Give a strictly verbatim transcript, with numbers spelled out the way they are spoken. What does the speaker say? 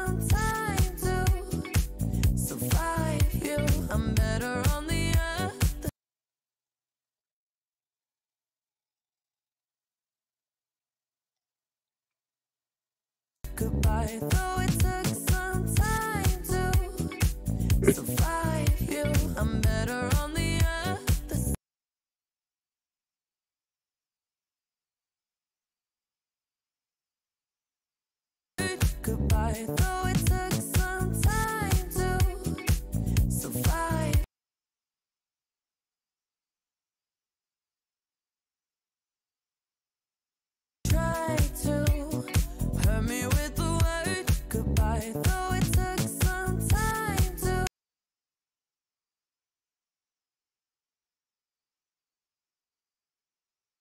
some time to survive you. I'm better on the other. Goodbye, though it took some time to survive you. I'm better on the other side. Goodbye, though it took